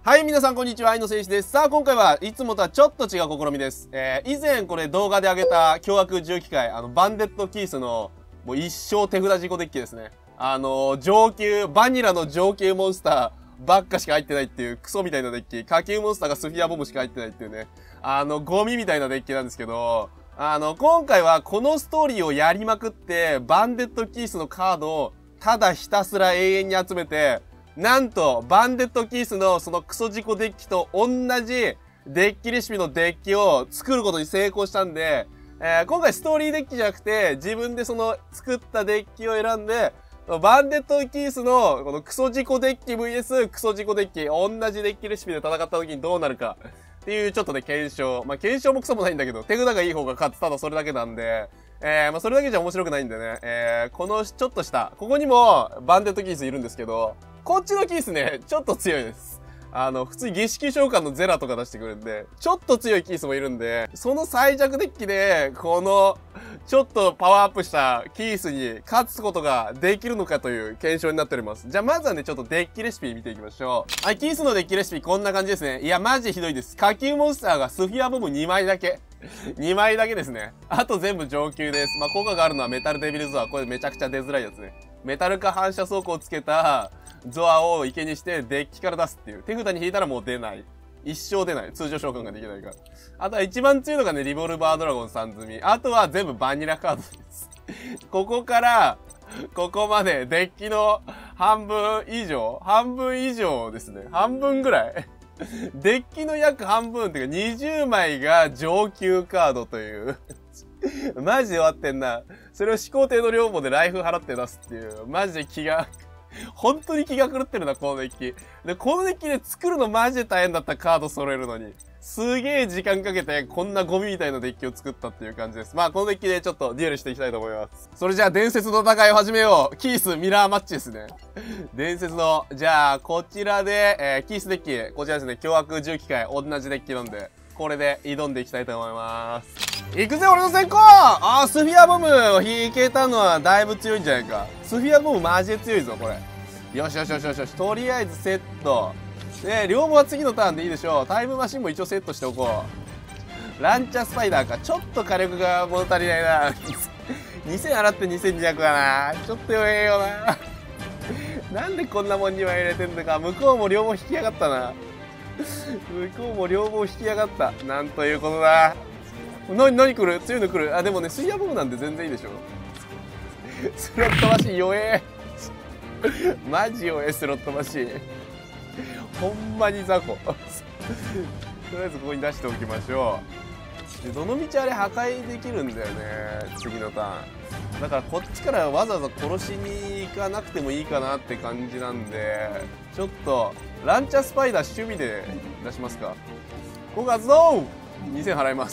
はい、皆さんこんにちは、愛の戦士です。さあ、今回はいつもとはちょっと違う試みです。以前これ動画で上げた凶悪重機械、バンデットキースのもう一生手札事故デッキですね。上級、バニラの上級モンスターばっかしか入ってないっていうクソみたいなデッキ、下級モンスターがスフィアボムしか入ってないっていうね、ゴミみたいなデッキなんですけど、今回はこのストーリーをやりまくって、バンデットキースのカードをただひたすら永遠に集めて、なんと、バンデットキースのそのクソ事故デッキと同じデッキレシピのデッキを作ることに成功したんで、今回ストーリーデッキじゃなくて、自分でその作ったデッキを選んで、バンデットキースのこのクソ事故デッキ VS クソ事故デッキ、同じデッキレシピで戦った時にどうなるかっていうちょっとね、検証。まあ、検証もクソもないんだけど、手札がいい方が勝つ、ただそれだけなんで、まあ、それだけじゃ面白くないんでね、このちょっとした、ここにもバンデットキースいるんですけど、こっちのキースね、ちょっと強いです。普通に儀式召喚のゼラとか出してくるんで、ちょっと強いキースもいるんで、その最弱デッキで、この、ちょっとパワーアップしたキースに勝つことができるのかという検証になっております。じゃあまずはね、ちょっとデッキレシピ見ていきましょう。はい、キースのデッキレシピこんな感じですね。いや、マジでひどいです。下級モンスターがスフィアボム2枚だけ。2枚だけですね。あと全部上級です。まあ、効果があるのはメタルデビルゾア。これめちゃくちゃ出づらいやつね。メタル化反射装甲をつけたゾアを池にしてデッキから出すっていう。手札に引いたらもう出ない。一生出ない。通常召喚ができないから。あとは一番強いのがね、リボルバードラゴン3積み。あとは全部バニラカードです。ここから、ここまでデッキの半分以上ですね。半分ぐらい。デッキの約半分っていうか20枚が上級カードという。マジで終わってんな。それを始皇帝の両方でライフ払って出すっていう。マジで本当に気が狂ってるな、このデッキ。で、このデッキで作るのマジで大変だった、カード揃えるのに。すげえ時間かけて、こんなゴミみたいなデッキを作ったっていう感じです。まあ、このデッキでちょっとデュエルしていきたいと思います。それじゃあ、伝説の戦いを始めよう。キースミラーマッチですね。伝説の、じゃあ、こちらで、キースデッキ、こちらですね、凶悪重機械、同じデッキなんで、これで挑んでいきたいと思います。行くぜ、俺の先行！スフィアボムを引けたのはだいぶ強いんじゃないか。スフィアボムマジで強いぞ、これ。よしよしよしよしよし。とりあえずセット。両方は次のターンでいいでしょう。タイムマシンも一応セットしておこう。ランチャースパイダーか。ちょっと火力が物足りないな。2000払って2200だな。ちょっと弱えよな。なんでこんなもんには入れてんのか。向こうも両方引きやがったな。向こうも両方引きやがった。なんということだ。何来る？強いの来る？あ、でもね、スイヤボムなんで全然いいでしょ。スロットマシン弱え。マジ弱え、スロットマシン。ほんまに雑魚。とりあえずここに出しておきましょう。で、どの道あれ破壊できるんだよね。次のターン。だからこっちからわざわざ殺しに行かなくてもいいかなって感じなんで、ちょっと、ランチャースパイダー守備で出しますか。5月の !2000 払います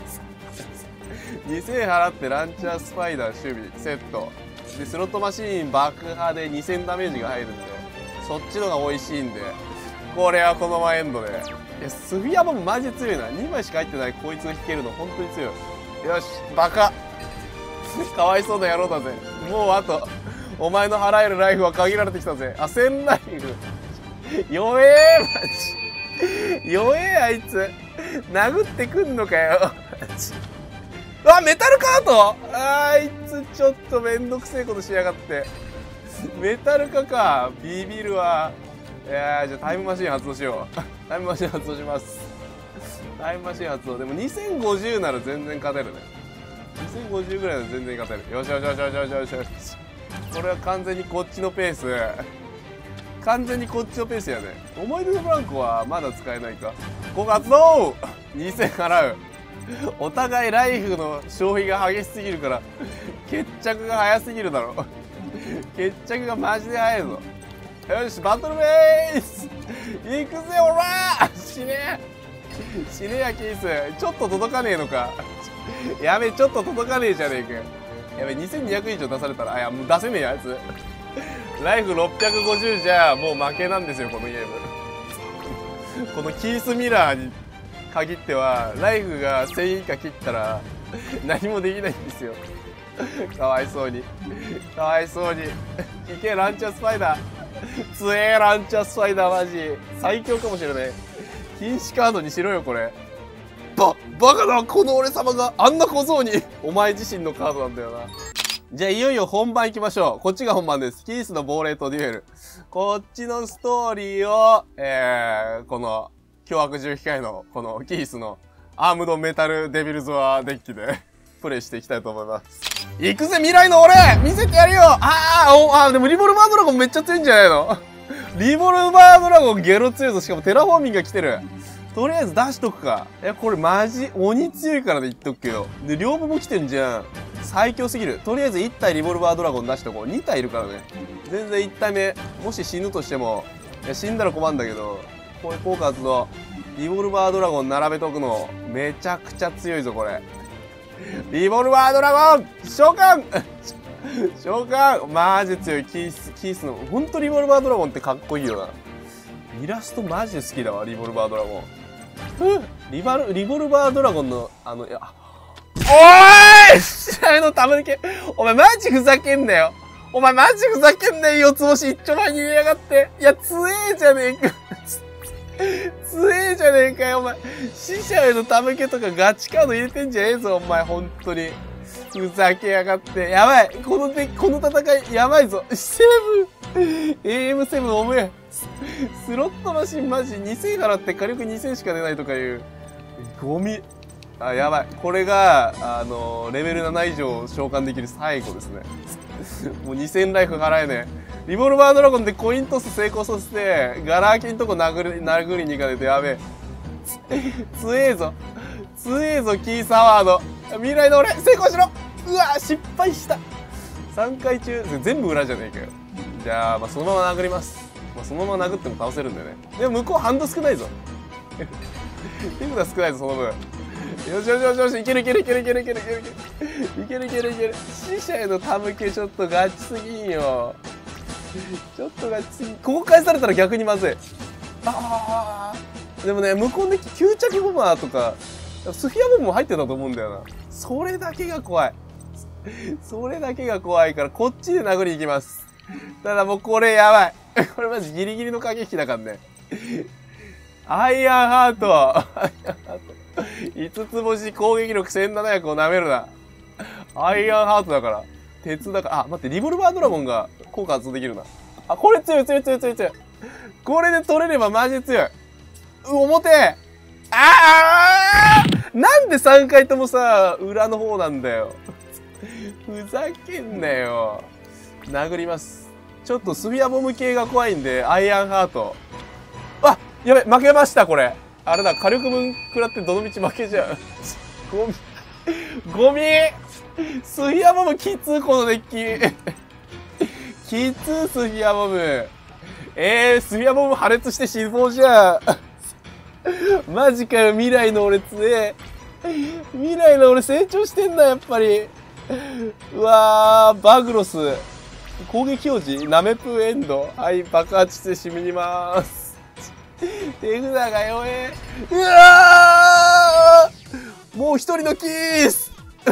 。2000払ってランチャースパイダー守備セット。で、スロットマシーン爆破で2000ダメージが入るんで、そっちのが美味しいんで、これはこのままエンドで。いや、スフィアボムマジ強いな。2枚しか入ってないこいつが引けるの本当に強い。よし、バカ。かわいそうな野郎だぜ。もうあと、お前の払えるライフは限られてきたぜ。あ、1000ライフ。弱えマジ。弱えあいつ。殴ってくんのかよ。あ、メタルカート！あいつちょっとめんどくせえことしやがって。メタル化か。ビビるわ。じゃあタイムマシン発動しよう。タイムマシン発動します。タイムマシン発動。でも2050なら全然勝てるね。2050ぐらいなら全然勝てる。よしよしよしよしよしよしよし。これは完全にこっちのペース。完全にこっちのペースやね。思い出のブランコはまだ使えないか。5月の !2000 払う。お互いライフの消費が激しすぎるから決着が早すぎるだろ。決着がマジで早いぞ。よし、バトルベース行くぜおらー。死ねやキース。ちょっと届かねえのか。やべえ、ちょっと届かねえじゃねえか。やべえ、2200以上出されたら、あ、いや、もう出せねえやつ。ライフ650じゃもう負けなんですよ、このゲーム。このキースミラーに限ってはライフが1000以下切ったら何もできないんですよ。かわいそうに。かわいそうに。いけ、ランチャースパイダー。 強えランチャースパイダーマジ。最強かもしれない。禁止カードにしろよ、これ。バカだこの俺様があんな小僧にお前自身のカードなんだよな。じゃあいよいよ本番行きましょう。こっちが本番です。キースの亡霊とデュエル。こっちのストーリーを、この、凶悪重機械の、このキースのアームドメタルデビルズワーデッキでプレイしていきたいと思います。行くぜ未来の俺見せてやるよ。でもリボルバードラゴンめっちゃ強いんじゃないのリボルバードラゴンゲロ強いぞ。しかもテラフォーミングが来てる。とりあえず出しとくか。これマジ鬼強いからで言っとくけど。で、両方も来てんじゃん。最強すぎる。とりあえず1体リボルバードラゴン出しとこう。2体いるからね。全然1体目、もし死ぬとしても、死んだら困るんだけど、これ効果発動。リボルバードラゴン並べとくの、めちゃくちゃ強いぞ、これ。リボルバードラゴン召喚召喚マジ強い。キースの、ほんとリボルバードラゴンってかっこいいよな。イラストマジで好きだわ、リボルバードラゴン。リボルバードラゴンの、おーい試合のためだけ。お前マジふざけんなよ。お前マジふざけんなよ、四つ星一丁前に入れやがって。いや、強えじゃねえか。強えじゃねえかよ、お前。死者へのためけとかガチカード入れてんじゃねえぞ、お前、ほんとに。ふざけやがって。やばい。この戦い、やばいぞ。セブン !AM7 おめえ。スロットマシンマジ2000払って火力2000しか出ないとかいう。ゴミ。やばい。これが、レベル7以上召喚できる最後ですね。もう2000ライフ払えねえ。リボルバードラゴンでコイントス成功させて、ガラ空きんとこ殴りに行かないとやべえ。強えぞ。強えぞ、キーサワード。未来の俺、成功しろ。うわ失敗した。3回中、全部裏じゃねえかよ。じゃあ、そのまま殴ります。そのまま殴っても倒せるんだよね。でも向こうハンド少ないぞ。手札少ないぞ、その分。よしよしよしよし、いける。死者への手向けちょっとガチすぎんよ。ちょっとガチすぎん。ここ返されたら逆にまずい。でもね、向こうで吸着ボマーとか、スフィアボムも入ってたと思うんだよな。それだけが怖い。それだけが怖いから、こっちで殴りに行きます。ただもうこれやばい。これマジギリギリの駆け引きだからね。アイアンハート。5つ星攻撃力1700を舐めるな。アイアンハートだから。鉄だから。待って、リボルバードラゴンが効果発動できるな。これ強い。これで取れればマジ強い。表なんで3回ともさ、裏の方なんだよ。ふざけんなよ。殴ります。ちょっとスフィアボム系が怖いんで、アイアンハート。やべ、負けました、これ。あれだ、火力分食らってどのみち負けちゃう。ゴミスフィアボムきつ、このデッキ。きつ、スフィアボム。スフィアボム破裂して死亡じゃん。マジかよ、未来の俺強え。未来の俺成長してんだ、やっぱり。うわー、バグロス。攻撃表示ナメプーエンド。はい、爆発して死にまーす。手札が弱え。うわーもう一人のキース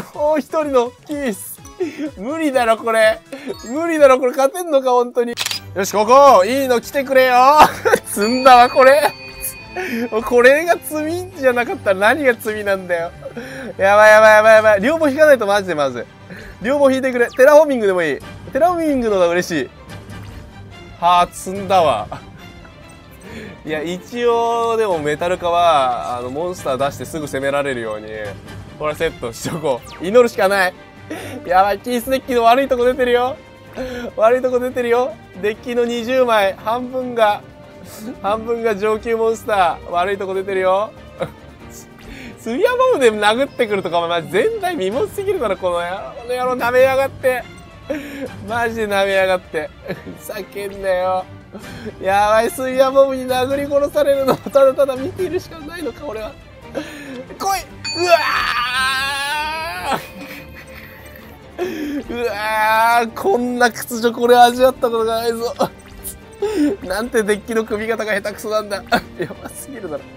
無理だろ、これ。勝てんのか、本当に。よし、ここいいの来てくれよ積んだわ、これ。これが罪じゃなかったら何が罪なんだよ。やばい。両方引かないとマジでまずい。両方引いてくれ。テラフォーミングでもいい。テラフォーミングの方が嬉しい。積んだわ。いや、一応、でもメタル化は、モンスター出してすぐ攻められるように、これセットしとこう。祈るしかない。やばい、キースデッキの悪いとこ出てるよ。デッキの20枚、半分が上級モンスター。悪いとこ出てるよ。スフィアボムで殴ってくるとか、お前前代未聞すぎるだろ、この野郎舐めやがって。マジで舐めやがって。ふざけんなよ。やばい、スフィアボムに殴り殺されるのをただただ見ているしかないのか、俺は。来いうわーこんな屈辱俺味わったことがないぞ。なんてデッキの組み方が下手くそなんだ。やばすぎるだろ。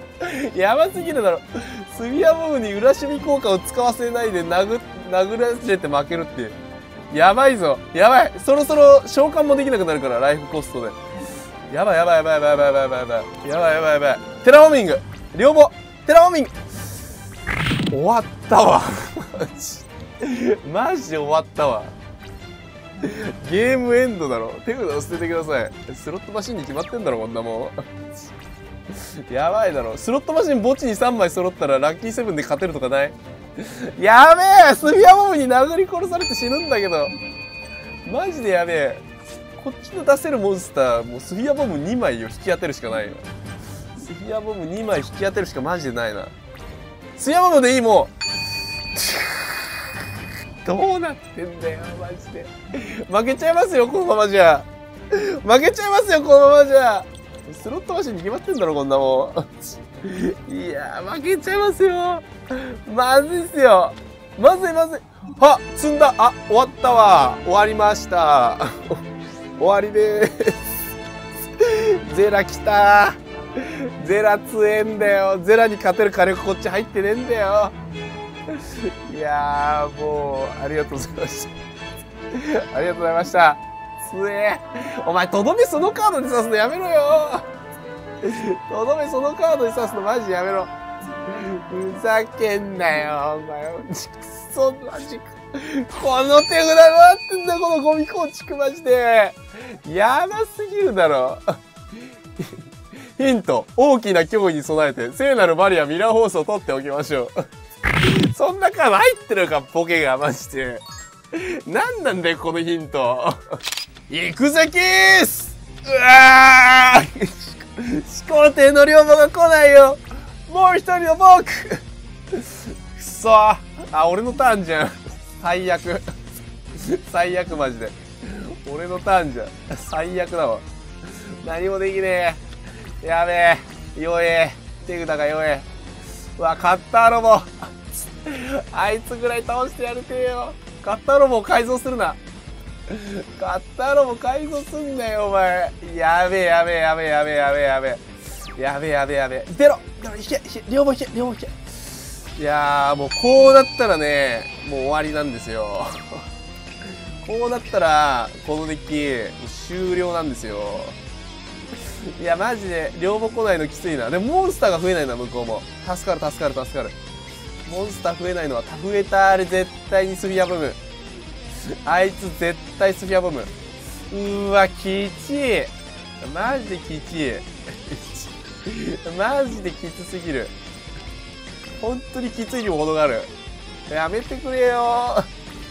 スフィアボムに裏守備効果を使わせないで殴らせて負けるって。やばいぞ。そろそろ召喚もできなくなるから、ライフコストで。 やばいやばいやばいやばいやばいやばいやばいやばいやばいやばい。テラフォーミング両方テラフォーミング終わったわ。マジで終わったわ。ゲームエンドだろ。手札を捨ててください。スロットマシンに決まってんだろ、こんなもん。やばいだろ。スロットマシン墓地に3枚揃ったらラッキーセブンで勝てるとかない？やべえ、スフィアボムに殴り殺されて死ぬんだけど。マジでやべえ。こっちの出せるモンスター、もうスフィアボム2枚を引き当てるしかないよ。スフィアボム2枚引き当てるしかマジでないな。スフィアボムでいいもう。どうなってんだよ、マジで。負けちゃいますよ、このままじゃ。負けちゃいますよ、このままじゃ。スロットマシンに決まってんだろ、こんなもん。いやー、負けちゃいますよ。まずいっすよ。まずいまずい。あ、積んだ。あ、終わったわ。終わりました。終わりでーす。ゼラ来たー。ゼラ強えんだよ。ゼラに勝てる火力こっち入ってねえんだよ。いやー、もう、ありがとうございました。ありがとうございました。強え。お前、とどめそのカードで刺すのやめろよ。とどめそのカードで刺すのマジやめろ。ふざけんなよ、お前。そんな時間。この手札があってんだ、このゴミ構築マジで。やばすぎるだろ。ヒント。大きな脅威に備えて、聖なるバリアミラーホースを取っておきましょう。そんなカード入ってるか、ボケがマジで。なんなんだよ、このヒント。行くぜキース。うわー始皇帝の両母が来ないよ。もう一人の僕。くそー。あ、俺のターンじゃん。最悪。最悪マジで。俺のターンじゃん。最悪だわ。何もできねえ。やべえ。弱え。手札が弱え。うわ、カッターロボ。あいつぐらい倒してやるてえよ。カッターロボを改造するな。カッターロボ改造すんなよ、お前。やべえやべえやべえやべえやべえやべえ。やべえやべえやべえ。出ろ引け両方引け両方引け。いやー、もうこうなったらね、もう終わりなんですよ。こうなったら、このデッキ、終了なんですよ。いや、マジで、両方来ないのきついな。でも、モンスターが増えないな、向こうも。助かる、助かる、助かる。モンスター増えないのは、増えたあれ絶対にスフィアボム。あいつ絶対スフィアボム。うーわ、きちい。マジできちい。マジできつすぎる。本当にきついにも程がある。やめてくれよ。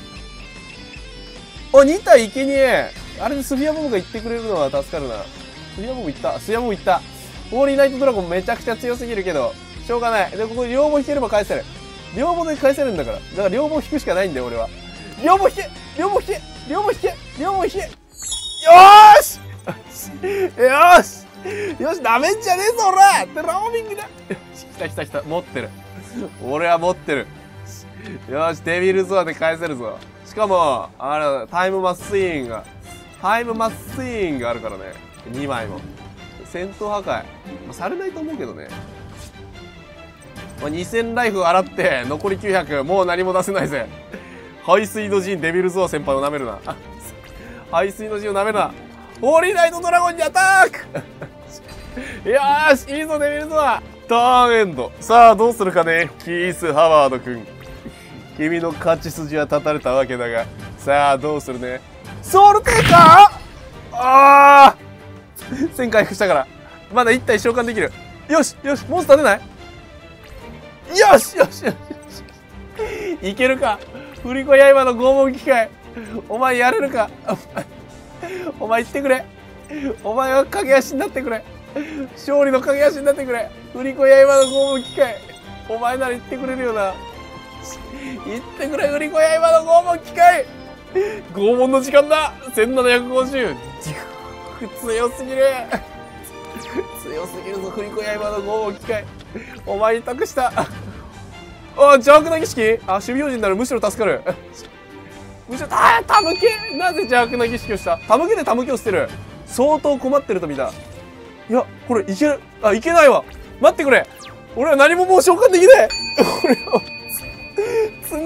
お、2体いけにえ。あれでスフィアボムが言ってくれるのは助かるな。スフィアボムいった。スフィアボムいった。ホーリーナイトドラゴンめちゃくちゃ強すぎるけど、しょうがない。で、ここ両方引ければ返せる。両方で返せるんだから。だから両方引くしかないんだよ、俺は。両方引け両方引け両方引け両方引けよーしよーしよし、ダメんじゃねえぞ、おらテラフォーミングだ。よし、来た来た来た。持ってる。俺は持ってる。よし、デビルゾアで返せるぞ。しかも、あれ、タイムマスイーンがあるからね。2枚も。戦闘破壊。まあ、されないと思うけどね。まあ、2000ライフ洗って、残り900。もう何も出せないぜ。排水の陣デビルゾア先輩を舐めるな。排水の陣を舐めるな。ホーリーナイトドラゴンにアタック。よーし、いいぞデビルゾア。ターンエンド。さあ、どうするかね、キース・ハワード君。君の勝ち筋は立たれたわけだが、さあ、どうするね。ソウルテーカー。あー1000回復したから。まだ1体召喚できる。よしよし、モンスター出ない？よしよしよし。いけるか。振り子刃の拷問機械。お前やれるか。お前言ってくれ。お前は駆け足になってくれ。勝利の駆け足になってくれ。振り子刃の拷問機械。お前なら言ってくれるよな。言ってくれ、振り子刃の拷問機械。拷問の時間だ。1750。強すぎる。強すぎるぞ、振り子刃の拷問機械。お前に託した。あ、邪悪な儀式。あ、守備用心になる。むしろ助かる。むしろ、タムケ。なぜ邪悪な儀式をした？タムケでタムケを捨てる。相当困ってると見た。いや、これいける。あ、いけないわ。待ってくれ。俺は何ももう召喚できない。俺は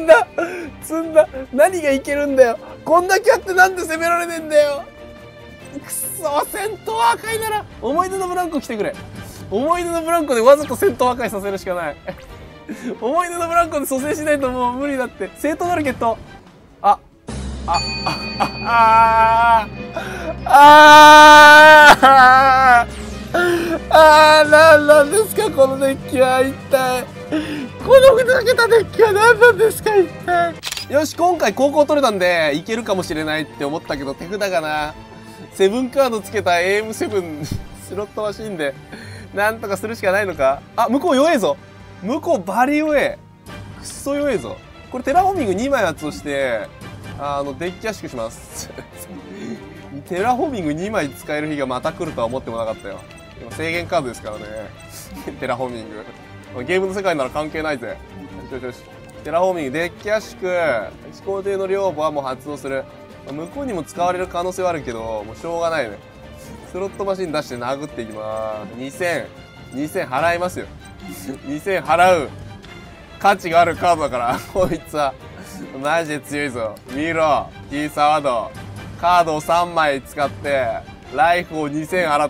積んだ。何がいけるんだよ。こんだけあってなんで攻められねえんだよ。 くそー、戦闘破壊なら思い出のブランコ来てくれ。思い出のブランコでわざと戦闘破壊させるしかない。思い出のブランコで蘇生しないともう無理だって。正当なる決闘。あ、あ、あ、何なんですかこのデッキは一体。このふざけたデッキは何なんですか一体。よし、今回高校取れたんでいけるかもしれないって思ったけど手札がな、セブンカードつけた AM7 スロットマシンでなんとかするしかないのか。あ、向こう弱えぞ。向こうバリ弱え。くっそ弱えぞ。これテラフォーミング2枚発動してデッキ圧縮します。テラフォーミング2枚使える日がまた来るとは思ってもなかったよ。今制限カードですからね。テラフォーミング。ゲームの世界なら関係ないぜ。よしよしよし。テラフォーミング、デッキ圧縮。飛行艇の両母はもう発動する。向こうにも使われる可能性はあるけど、もうしょうがないね。スロットマシン出して殴っていきまーす。2000払いますよ。2000払う価値があるカードだから、こいつは。マジで強いぞ。見ろ。キーサワード。カードを3枚使って、ライフを2000払って、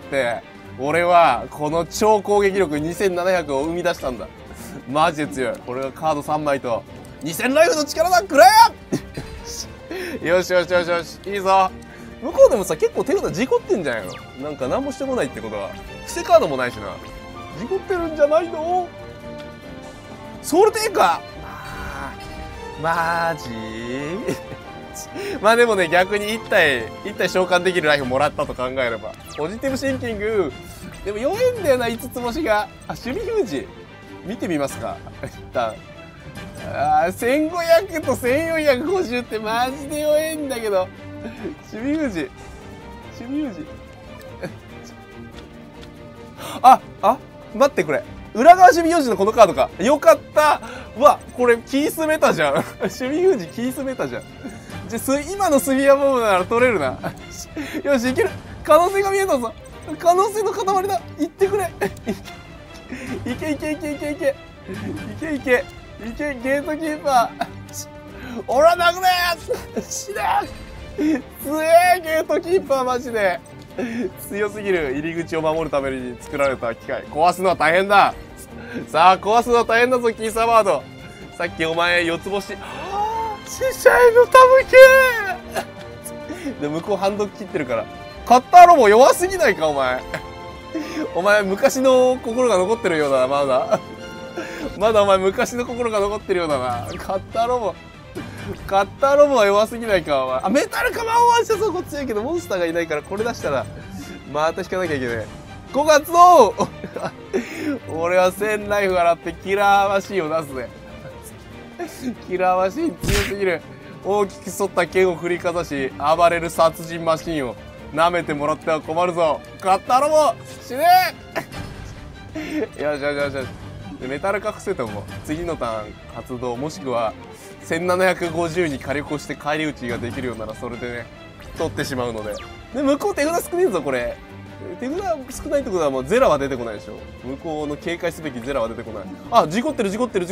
俺はこの超攻撃力2700を生み出したんだ。マジで強い。これがカード3枚と、2000ライフの力だくらえよしよしよしよし。いいぞ。向こうでもさ、結構手札事故ってんじゃないの？なんか何もしてこないってことは。伏せカードもないしな。事故ってるんじゃないの？ソウルテーカーマジまあでもね、逆に1体召喚できるライフもらったと考えれば。ポジティブシンキング。でも弱いんだよな、5つ星が。あ、守備封じ。見てみますか。一旦。1500と1450ってマジで弱いんだけど。守備封じ。守備封じ。待ってくれ。裏側守備封じのこのカードか。よかった。うわ、これキースメタじゃん。守備封じキースメタじゃん。じゃ、今のスビアボムなら取れるな。よし、いける。可能性が見えたぞ。可能性の塊だ。いってくれ。いけいけいけいけいけ。いけいけ。いけ、ゲートキーパー。おら殴れ死ね強えゲートキーパーマジで。強すぎる。入り口を守るために作られた機械。壊すのは大変だ。さあ、壊すのは大変だぞ、キーサーバード。さっきお前4つ星。死者へのたむけで、向こうハンド切ってるから。カッターロボ弱すぎないか、お前。お前、昔の心が残ってるようだな、まだ。まだお前、昔の心が残ってるようだな。カッターロボは弱すぎないか、お前。あ、メタルカマンワンシャそこ強いけど、モンスターがいないから、これ出したら、また引かなきゃいけない。5月の俺は1000ライフ払ってキラーマシンを出すぜ。キラーマシン強すぎる。大きく反った剣を振りかざし、暴れる殺人マシンを舐めてもらっては困るぞ。カッターロボ死ねえよしよしよしよし。で、メタル化伏せても、次のターン発動、もしくは、1750に火力をして返り討ちができるようなら、それでね、取ってしまうので。で、向こう手札少ねえぞ、これ。手札少ないってことはもうゼラは出てこないでしょ。向こうの警戒すべきゼラは出てこない。あ、事故ってる。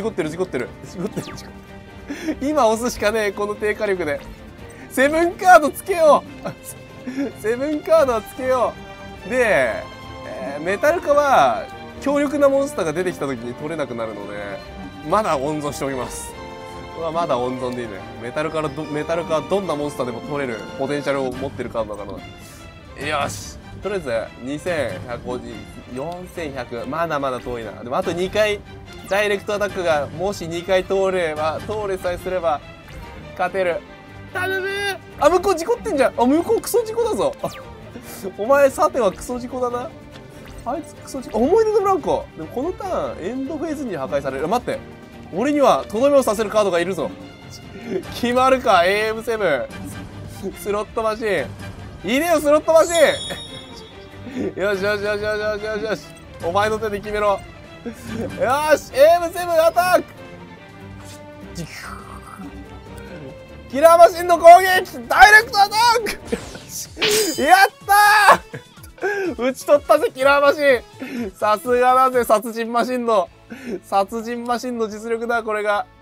今押すしかねえ、この低火力で。セブンカードつけようセブンカードはつけよう。で、メタル化は強力なモンスターが出てきた時に取れなくなるので、まだ温存しておきます。まだ温存でいいね。メタル化はどんなモンスターでも取れるポテンシャルを持ってるカードだからな。よし。とりあえず、2150、4100、まだまだ遠いな。でもあと2回、ダイレクトアタックが、もし2回通れさえすれば、勝てる。頼むー。あ、向こう事故ってんじゃん。あ、向こうクソ事故だぞ。お前、さてはクソ事故だな。あいつクソ事故。思い出のブランコ。でもこのターン、エンドフェーズに破壊される。待って。俺には、とどめをさせるカードがいるぞ。決まるか、AM7。スロットマシン。いいねよ、スロットマシン。よしよしよしよしよしよしよし。お前の手で決めろ。よし !AM7 アタックキラーマシンの攻撃ダイレクトアタックやったー打ち取ったぜ、キラーマシンさすがだぜ、殺人マシンの実力だ、これが。